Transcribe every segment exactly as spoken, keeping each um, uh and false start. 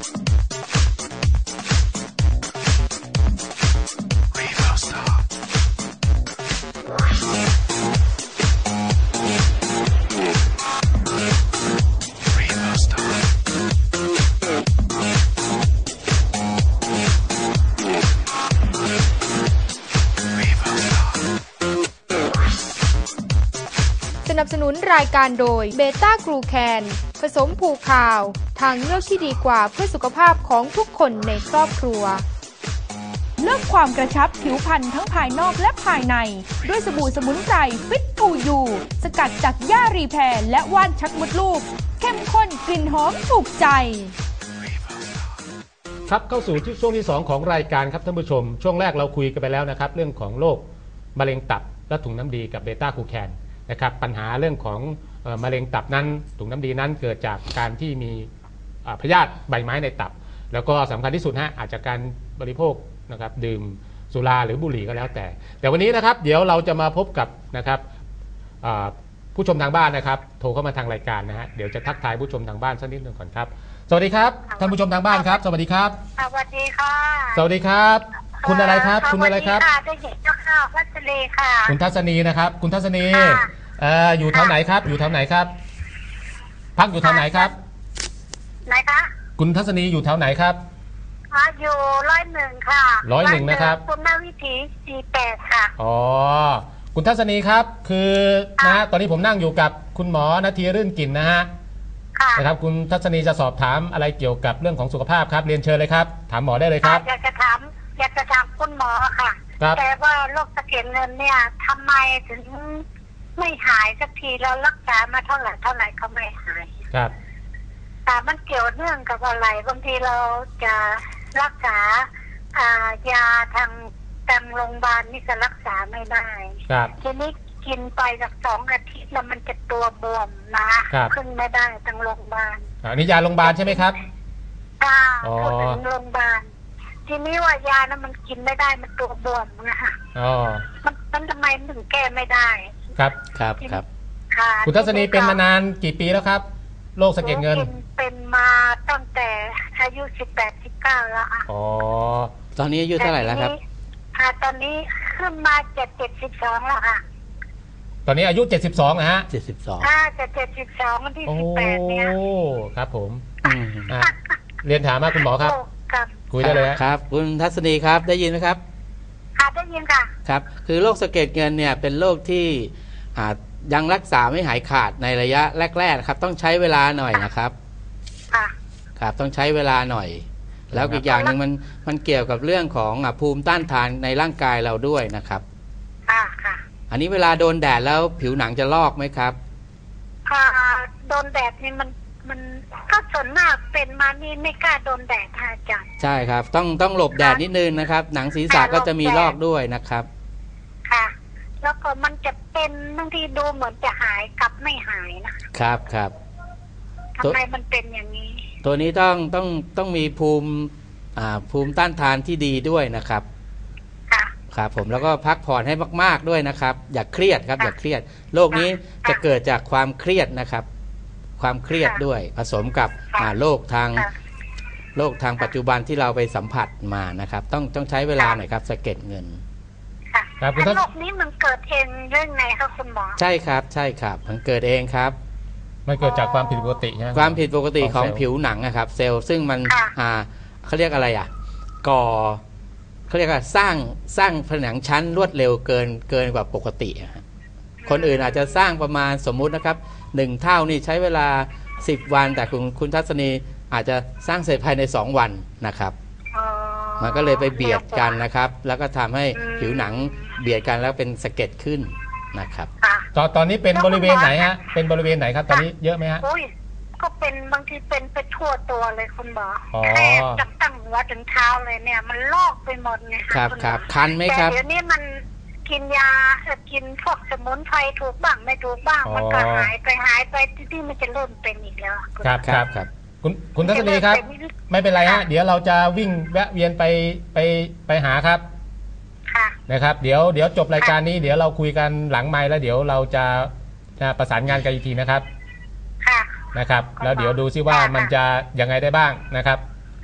สนับสนุนรายการโดยเบต้ากรูแคนผสมผูคาวทางเลือกที่ดีกว่าเพื่อสุขภาพของทุกคนในครอบครัวเลือกความกระชับผิวพรรณทั้งภายนอกและภายในด้วยสบู่สมุนไพรฟิตทูยูสกัดจากหญ้ารีแพร์และว่านชักมดลูกเข้มข้นกลิ่นหอมถูกใจครับเข้าสู่ช่วงที่สองของรายการครับท่านผู้ชมช่วงแรกเราคุยกันไปแล้วนะครับเรื่องของโรคมะเร็งตับและถุงน้ำดีกับเบต้าคูแคนนะครับปัญหาเรื่องของมะเร็งตับนั้นถุงน้ำดีนั้นเกิดจากการที่มีพยาธิใบไม้ในตับแล้วก็สำคัญที่สุดฮะอาจจะการบริโภคนะครับดื่มสุราหรือบุหรี่ก็แล้วแต่แต่วันนี้นะครับเดี๋ยวเราจะมาพบกับนะครับผู้ชมทางบ้านนะครับโทรเข้ามาทางรายการนะฮะเดี๋ยวจะทักทายผู้ชมทางบ้านสักนิดหนึ่งก่อนครับสวัสดีครับท่านผู้ชมทางบ้านครับสวัสดีครับสวัสดีค่ะสวัสดีครับคุณอะไรครับคุณอะไรครับค่ะได้เห็นเจ้าข้าวทัศนีค่ะคุณทัศนีนะครับคุณทัศนีเอ่ออยู่แถวไหนครับอยู่แถวไหนครับพักอยู่แถวไหนครับไหนคะคุณทัศนีอยู่แถวไหนครับอยู่ร้อยหนึ่งค่ะร้อยหนึ่งนะครับคุณนาวิถีสี่แปดค่ะอ๋อคุณทัศนีครับคือนะตอนนี้ผมนั่งอยู่กับคุณหมอนาทีรื่นกลิ่นนะฮะนะครับคุณทัศนีจะสอบถามอะไรเกี่ยวกับเรื่องของสุขภาพครับเรียนเชิญเลยครับถามหมอได้เลยครับอยากจะถามอยากจะถามคุณหมอค่ะแต่ว่าโรคสะเก็ดเงินเนี่ยทำไมถึงไม่หายสักทีเรารักษามาเท่าไหร่เท่าไหร่ก็ไม่หายครับแต่มันเกี่ยวเนื่องกับอะไรบางทีเราจะรักษายาทางทางโรงพยาบาลนี่ก็รักษาไม่ได้ทีนี้กินไปสักสองอาทิตย์แล้วมันจะตัวบวมนะขึ้นไม่ได้ทางโรงพยาบาลอันนี้ยาโรงพยาบาลใช่ไหมครับค่ะพูดถึงโรงพยาบาลทีนี้ว่ายานั้นมันกินไม่ได้มันตัวบวมนะคะอ๋อมันมันทำไมถึงแก้ไม่ได้ครับครับครับคุณทัศนีเป็นมานานกี่ปีแล้วครับโรคสะเก็ดเงินเป็นมาตั้งแต่อายุสิบแปดสิบเก้าแล้วอ่ะอ๋อตอนนี้อายุเท่าไหร่แล้วครับค่ะตอนนี้ขึ้นมาเจ็ดเจ็ดสิบสองแล้วค่ะตอนนี้อายุเจ็ดสิบสองนะฮะเจ็ดสิบสองค่ะจะเจ็ดสิบสองวันที่สิบแปดเนี่ยโอ้ครับผมเรียนถามมาคุณหมอครับคุยได้เลยครับคุณทัศนีครับได้ยินไหมครับค่ะได้ยินค่ะครับคือโรคสะเก็ดเงินเนี่ยเป็นโรคที่ยังรักษาไม่หายขาดในระยะแรกๆครับต้องใช้เวลาหน่อยนะครับค่ะครับต้องใช้เวลาหน่อยแล้วอีกอย่างหนึ่งมันมันเกี่ยวกับเรื่องของภูมิต้านทานในร่างกายเราด้วยนะครับค่ะค่ะอันนี้เวลาโดนแดดแล้วผิวหนังจะลอกไหมครับค่ะโดนแดดนี่มันมันก็ส่วนมากเป็นมานี่ไม่กล้าโดนแดดค่ะอาจารย์ใช่ครับต้องต้องหลบแดดนิดนึงนะครับหนังศีรษะก็จะมีลอกด้วยนะครับค่ะแล้วก็มันจะเป็นบางทีดูเหมือนจะหายกลับไม่หายนะครับครับทำไมมันเป็นอย่างนี้ตัวนี้ต้องต้องต้องมีภูมิอ่าภูมิต้านทานที่ดีด้วยนะครับค่ะครับผมแล้วก็พักผ่อนให้มากๆด้วยนะครับอย่าเครียดครับอย่าเครียดโรคนี้จะเกิดจากความเครียดนะครับความเครียดด้วยผสมกับโรคทางโรคทางปัจจุบันที่เราไปสัมผัสมานะครับต้องต้องใช้เวลาหน่อยครับสะเก็ดเงินครับโรคนี้มันเกิดเองเรื่องไหนครับคุณหมอใช่ครับใช่ครับมันเกิดเองครับมันเกิดจากความผิดปกติใช่ไหมความผิดปกติของผิวหนังนะครับเซลล์ซึ่งมันอ่าเขาเรียกอะไรอ่ะก่อเขาเรียกว่าสร้างสร้างผนังชั้นรวดเร็วเกินเกินกว่าปกติคนอื่นอาจจะสร้างประมาณสมมุตินะครับหนึ่งเท่านี่ใช้เวลาสิบวันแต่คุณคุณทัศนีอาจจะสร้างเสร็จภายในสองวันนะครับมันก็เลยไปเบียดกันนะครับแล้วก็ทำให้ผิวหนังเบียดกันแล้วเป็นสะเก็ดขึ้นนะครับตอนตอนนี้เป็นบริเวณไหนฮะเป็นบริเวณไหนครับตอนนี้เยอะไหมฮะก็เป็นบางทีเป็นไปทั่วตัวเลยคุณหมอแค่จับตั้งหัวถึงเท้าเลยเนี่ยมันลอกไปหมดเนี่ยครับครับคันไหมครับแต่เดี๋ยวนี้มันกินยากินพวกสมุนไพรถูกบ้างไม่ถูกบ้างมันก็หายไปหายไปที่มันจะเริ่มเป็นอีกแล้วครับครับครับคุณคุณทัศนีครับไม่เป็นไรฮะเดี๋ยวเราจะวิ่งแวะเวียนไปไปไปหาครับนะครับเดี๋ยวเดี๋ยวจบรายการนี้เดี๋ยวเราคุยกันหลังไมค์แล้วเดี๋ยวเราจะประสานงานกันอีกทีนะครับนะครับแล้วเดี๋ยวดูซิว่ามันจะยังไงได้บ้างนะครับ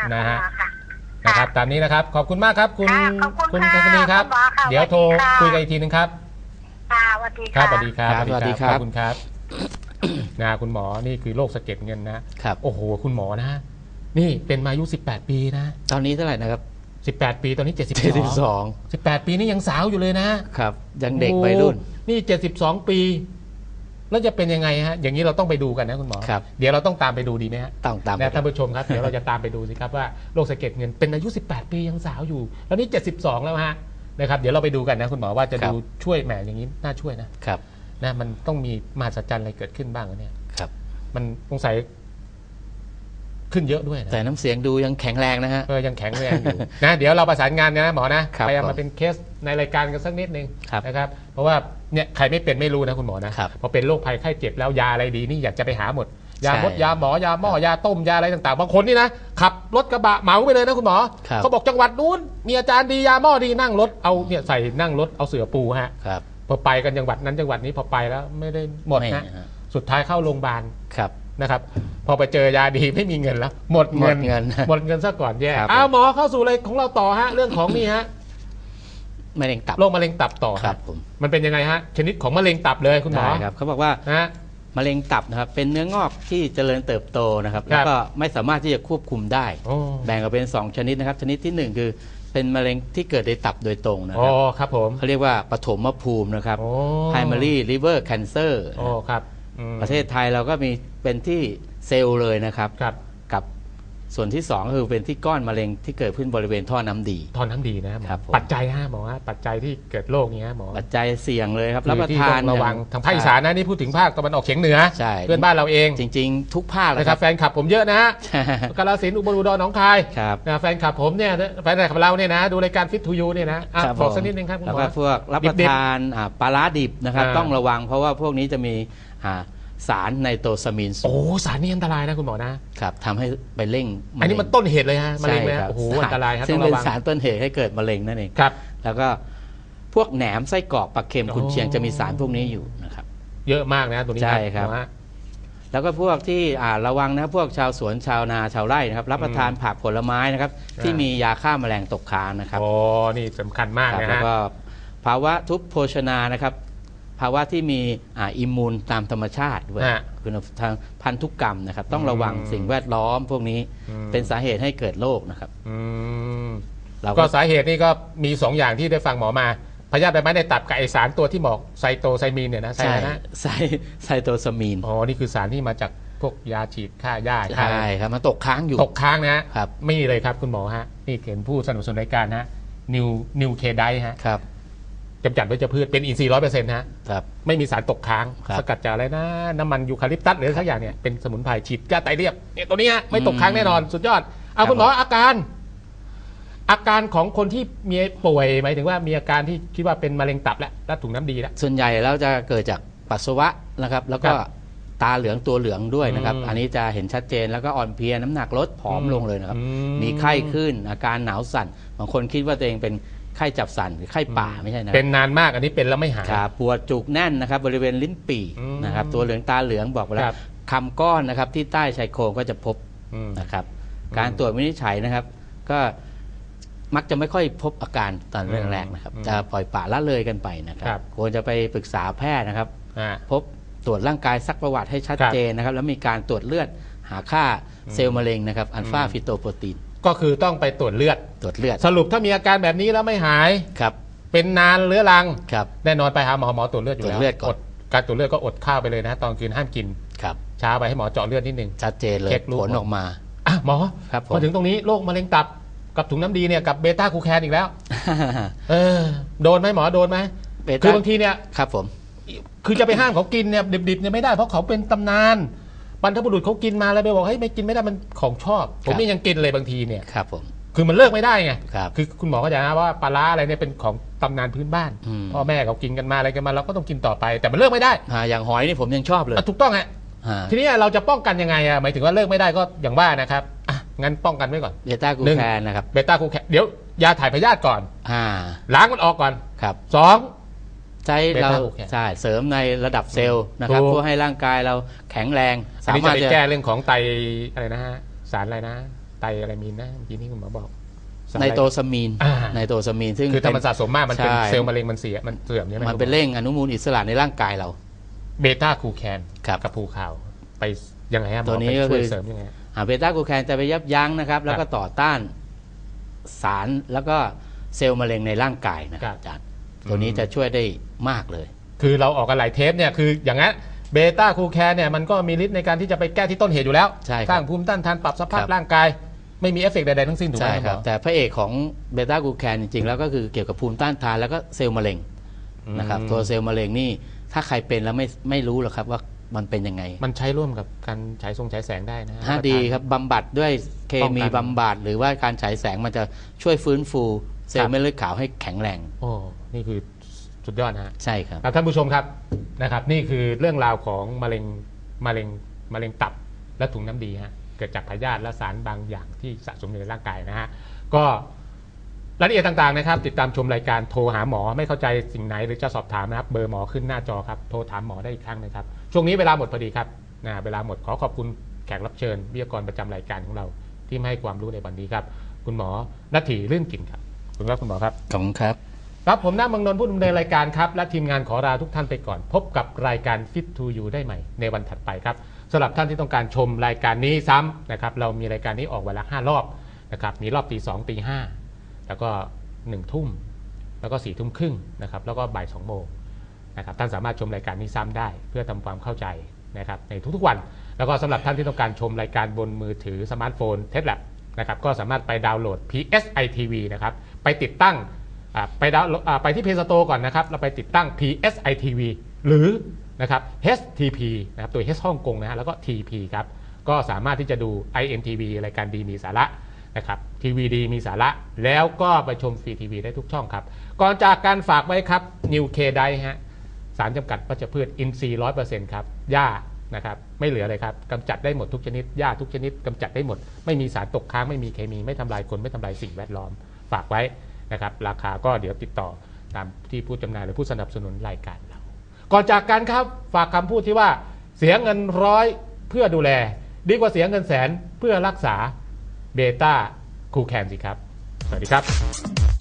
นะฮะนะครับตามนี้นะครับขอบคุณมากครับคุณคุณทัศนีครับเดี๋ยวโทรคุยกันอีกทีนึงครับสวัสดีครัค่ะบสวัสดีครับสวัสดีครับขอบคุณครับนะคุณหมอนี่คือโรคสะเก็ดเงินนะครับโอ้โหคุณหมอนะนี่เป็นมาอายุสิบแปดปีนะตอนนี้เท่าไหร่นะครับสิบแปดปีตอนนี้เจ็ดสิบสองสิบแปดปีนี่ยังสาวอยู่เลยนะครับยังเด็กวัยรุ่นนี่เจ็ดสิบสองปีแล้วจะเป็นยังไงฮะอย่างนี้เราต้องไปดูกันนะคุณหมอครับเดี๋ยวเราต้องตามไปดูดีไหมฮะต้องตามนะท่านผู้ชมครับเดี๋ยวเราจะตามไปดูสิครับว่าโรคสะเก็ดเงินเป็นอายุสิบแปดปียังสาวอยู่แล้วนี่เจ็ดสิบสองแล้วฮะนะครับเดี๋ยวเราไปดูกันนะคุณหมอว่าจะดูช่วยแหมอย่างนี้น่าช่วยนะครับนะมันต้องมีมหัศจรรย์อะไรเกิดขึ้นบ้างเนี่ยครับมันสงสัยขึ้นเยอะด้วยนะแต่น้ำเสียงดูยังแข็งแรงนะฮะเออยังแข็งแรงอยู่นะเดี๋ยวเราประสานงานนะหมอนะพยายามมาเป็นเคสในรายการกันสักนิดนึงนะครับเพราะว่าเนี่ยใครไม่เป็นไม่รู้นะคุณหมอนะพอเป็นโรคภัยไข้เจ็บแล้วยาอะไรดีนี่อยากจะไปหาหมดยาหมดยาหมอยาหม้อยาต้มยาอะไรต่างๆบางคนนี่นะขับรถกระบะเหมาไปเลยนะคุณหมอเขาบอกจังหวัดนู้นมีอาจารย์ดียาหม้อดีนั่งรถเอาเนี่ยใส่นั่งรถเอาเสื่อปูฮะพอไปกันจังหวัดนั้นจังหวัดนี้พอไปแล้วไม่ได้หมดนะสุดท้ายเข้าโรงพยาบาลนะครับพอไปเจอยาดีไม่มีเงินแล้วหมดเงินหมดเงินซะก่อนแย่อ้าวหมอเข้าสู่อะไรของเราต่อฮะเรื่องของนี่ฮะมะเร็งตับโรคมะเร็งตับต่อครับผมมันเป็นยังไงฮะชนิดของมะเร็งตับเลยคุณหมอครับเขาบอกว่าฮะมะเร็งตับนะครับเป็นเนื้องอกที่เจริญเติบโตนะครับแล้วก็ไม่สามารถที่จะควบคุมได้แบ่งออกเป็นสองชนิดนะครับชนิดที่หนึ่งคือเป็นมะเร็งที่เกิดในตับโดยตรงนะครับอ๋อครับผมเขาเรียกว่าปฐมภูมินะครับ primary liver cancer อ๋อครับประเทศไทยเราก็มีเป็นที่เซลล์เลยนะครับกับส่วนที่สองคือเป็นที่ก้อนมะเร็งที่เกิดขึ้นบริเวณท่อน้ำดีท่อน้ำดีนะครับปัจจัยฮะหมอฮะปัจจัยที่เกิดโรคนี้ฮะหมอปัจจัยเสี่ยงเลยครับรับประทานระวังทางภาคอีสานนะนี่พูดถึงภาคตะวันออกเฉียงเหนือเพื่อนบ้านเราเองจริงๆทุกภาคเลยครับแฟนคลับผมเยอะนะกาฬสินธุ์อุบลอุดรหนองคายแฟนคลับผมเนี่ยแฟนคลับเราเนี่ยนะดูรายการฟิตทูยูเนี่ยนะบอกสักนิดนึงครับคุณหมอแล้วก็พวกรับประทานปลาร้าดิบนะครับต้องระวังเพราะว่าพวกนี้จะมีสารไนโตรซามีนสูงโอ้สารนี้อันตรายนะคุณหมอนะครับทำให้ไปเร่งอันนี้มันต้นเหตุเลยฮะมะเร็งเลยโอ้โหอันตรายครับซึ่งเป็นสารต้นเหตุให้เกิดมะเร็งนั่นเองครับแล้วก็พวกแหนมไส้กรอกปลาเค็มกุนเชียงจะมีสารพวกนี้อยู่นะครับเยอะมากนะตัวนี้ใช่ครับแล้วก็พวกที่ระวังนะพวกชาวสวนชาวนาชาวไร่นะครับรับประทานผักผลไม้นะครับที่มียาฆ่าแมลงตกค้างนะครับโอ้นี่สำคัญมากนะฮะแล้วก็ภาวะทุพโภชนานะครับภาวะที่มีอ่าอิมมูนตามธรรมชาติด้วยคือทางพันธุกรรมนะครับต้องระวังสิ่งแวดล้อมพวกนี้เป็นสาเหตุให้เกิดโรคนะครับก็สาเหตุนี่ก็มีสองอย่างที่ได้ฟังหมอมาพยาธิใบไม้ในตับกับไอสารตัวที่บอกไซโตไซมีนเนี่ยนะใช่นะไซไซโตซามีนอ๋อนี่คือสารที่มาจากพวกยาฉีดฆ่าหญ้าใช่ครับมันตกค้างอยู่ตกค้างนะครับไม่เลยครับคุณหมอฮะนี่เขียนผู้สนับสนุนรายการฮะนิวนิวเคไดฮะครับกำจัดวัชพืชเป็นอินทรีย์ร้อยเปอร์เซ็นต์ฮะไม่มีสารตกค้างสกัดจากอะไรนะน้ำมันยูคาลิปตัสหรือสักอย่างเนี่ยเป็นสมุนไพรฉีดยาไตเรียบเนี่ยตัวนี้ฮะไม่ตกค้างแน่นอนสุดยอดเอาคุณหมออาการอาการของคนที่มีป่วยหมายถึงว่ามีอาการที่คิดว่าเป็นมะเร็งตับและและถุงน้ำดีแล้วส่วนใหญ่แล้วจะเกิดจากปัสสาวะนะครับแล้วก็ตาเหลืองตัวเหลืองด้วยนะครับอันนี้จะเห็นชัดเจนแล้วก็อ่อนเพลียน้ำหนักลดผอมลงเลยนะครับมีไข้ขึ้นอาการหนาวสั่นบางคนคิดว่าตัวเองเป็นไข้จับสันหรือไข้ป่าไม่ใช่นะเป็นนานมากอันนี้เป็นแล้วไม่หายปวดจุกแน่นนะครับบริเวณลิ้นปี่นะครับตัวเหลืองตาเหลืองบอกไปแล้วคำก้อนนะครับที่ใต้ชายโครงก็จะพบนะครับการตรวจวินิจฉัยนะครับก็มักจะไม่ค่อยพบอาการตอนแรกๆนะครับจะปล่อยปละละเลยกันไปนะครับควรจะไปปรึกษาแพทย์นะครับพบตรวจร่างกายซักประวัติให้ชัดเจนนะครับแล้วมีการตรวจเลือดหาค่าเซลล์มะเร็งนะครับอัลฟาฟิโตโปรตีนก็คือต้องไปตรวจเลือดตรวจเลือดสรุปถ้ามีอาการแบบนี้แล้วไม่หายครับเป็นนานเรื้อรังครับแน่นอนไปหาหมอหมอตรวจเลือดอยู่แล้วอดการตรวจเลือดก็อดข้าวไปเลยนะตอนคืนห้ามกินครับเช้าไปให้หมอเจาะเลือดนิดนึงชัดเจนเลยผลออกมาอ่ะหมอมาถึงตรงนี้โรคมะเร็งตับกับถุงน้ำดีเนี่ยกับเบต้าคูแคนอีกแล้วเออโดนไหมหมอโดนไหมคือบางทีเนี่ยครับผมคือจะไปห้ามเขากินเนี่ยดิบๆเนี่ยไม่ได้เพราะเขาเป็นตำนานบรรพบุรุษเขากินมาแล้วไปบอกให้ไม่กินไม่ได้มันของชอบผมนี่ยังกินเลยบางทีเนี่ยครับผมคือมันเลิกไม่ได้ไงครับคือคุณหมอก็จะนะว่าปลาร้าอะไรเนี่ยเป็นของตำนานพื้นบ้านพ่อแม่เขากินกันมาอะไรกันมาเราก็ต้องกินต่อไปแต่มันเลิกไม่ได้อย่างหอยนี่ผมยังชอบเลยถูกต้องฮะทีนี้เราจะป้องกันยังไงอ่ะหมายถึงว่าเลิกไม่ได้ก็อย่างว่านะครับอ่ะงั้นป้องกันไว้ก่อนเบต้ากูแคนนะครับเบต้ากูแคนเดี๋ยวยาถ่ายพยาธิก่อนล้างมันออกก่อนครับสองใช้เราใช่เสริมในระดับเซลล์นะครับเพื่อให้ร่างกายเราแข็งแรงสามารถจะแก้เรื่องของไตอะไรนะฮะสารอะไรนะไตไตอะไรมีนะเมื่อกี้นี้คุณหมอบอกไนโตซามีนไนโตซามีนซึ่งคือถ้ามันสะสมมากมันเป็นเซลล์มะเร็งมันเสียมันเสื่อมใช่ไหมมันเป็นเร่งอนุมูลอิสระในร่างกายเราเบต้าคูแคนกับภูเขาไปยังไงครับตัวนี้ก็คือเสริมยังไงเบต้าคูแคนจะไปยับยั้งนะครับแล้วก็ต่อต้านสารแล้วก็เซลล์มะเร็งในร่างกายนะครับอาจารย์ตัวนี้จะช่วยได้มากเลยคือเราออกกันหลายเทปเนี่ยคืออย่างนั้นเบต้าคูแคนเนี่ยมันก็มีฤทธิ์ในการที่จะไปแก้ที่ต้นเหตุอยู่แล้วสร้างภูมิต้านทานปรับสภาพร่างกายไม่มีเอฟเฟกต์ใดๆทั้งสิ้นถูกไหมครับแต่พระเอกของเบต้ากูแคนจริงๆแล้วก็คือเกี่ยวกับภูมิต้านทานแล้วก็เซลล์มะเร็งนะครับตัวเซลล์มะเร็งนี่ถ้าใครเป็นแล้วไม่ไม่รู้หรอกครับว่ามันเป็นยังไงมันใช้ร่วมกับการฉายทรงฉายแสงได้นะถ้าดีครับบำบัดด้วยเคมีบำบัดหรือว่าการฉายแสงมันจะช่วยฟื้นฟูเซลล์เม็ดเลือดขาวให้แข็งแรงโอ้นี่คือสุดยอดนะใช่ครับท่านผู้ชมครับนะครับนี่คือเรื่องราวของมะเร็งมะเร็งมะเร็งตับและถุงน้ำดีฮะเกิดจากพยาธิและสารบางอย่างที่สะสมอยู่ในร่างกายนะฮะก็รายละเอียดต่างๆนะครับติดตามชมรายการโทรหาหมอไม่เข้าใจสิ่งไหนหรือจะสอบถามนะครับเบอร์หมอขึ้นหน้าจอครับโทรถามหมอได้อีกครั้งนะครับช่วงนี้เวลาหมดพอดีครับนะเวลาหมดขอขอบคุณแขกรับเชิญวิทยากรประจำรายการของเราที่ให้ความรู้ในวันนี้ครับคุณหมอณัฐีลื่นกลิ่นครับคุณครับคุณหมอครับขอบคุณครับครับผมน้าเมืองนนท์ผู้ดำเนินรายการครับและทีมงานขอลาทุกท่านไปก่อนพบกับรายการ Fit to You ได้ใหม่ในวันถัดไปครับสำหรับท่านที่ต้องการชมรายการนี้ซ้ำนะครับเรามีรายการนี้ออกวันละห้ารอบนะครับมีรอบตีสองตีห้าแล้วก็หนึ่งทุ่มแล้วก็สี่ทุ่มครึ่งนะครับแล้วก็บ่ายสองโมงนะครับท่านสามารถชมรายการนี้ซ้ำได้เพื่อทำความเข้าใจนะครับในทุกๆวันแล้วก็สำหรับท่านที่ต้องการชมรายการบนมือถือสมาร์ทโฟนเทสแลบนะครับก็สามารถไปดาวน์โหลด พี เอส ไอ ที วี นะครับไปติดตั้งไปดาวไปที่ Play Store ก่อนนะครับเราไปติดตั้ง พี เอส ไอ ที วี หรือนะครับ เอช ที พี นะครับตัว H ฮ่องกงนะฮะแล้วก็ ที พี ครับก็สามารถที่จะดู ไอ เอ็ม ที วี รายการดีมีสาระนะครับทีวีดีมีสาระแล้วก็ไปชมฟรีทีวีได้ทุกช่องครับก่อนจากการฝากไว้ครับนิวเคไดฮะสารจำกัดวัชพืชอินทรีย์ ร้อยเปอร์เซ็นต์ ครับหญ้านะครับไม่เหลือเลยครับกำจัดได้หมดทุกชนิดหญ้าทุกชนิดกำจัดได้หมดไม่มีสารตกค้างไม่มีเคมีไม่ทำลายคนไม่ทำลายสิ่งแวดล้อมฝากไว้นะครับราคาก็เดี๋ยวติดต่อตามที่ผู้จำหน่ายหรือผู้สนับสนุนรายการเราก่อนจากกันครับฝากคำพูดที่ว่าเสียเงินร้อยเพื่อดูแลดีกว่าเสียเงินแสนเพื่อรักษาเบต้าคูแคนสิครับสวัสดีครับ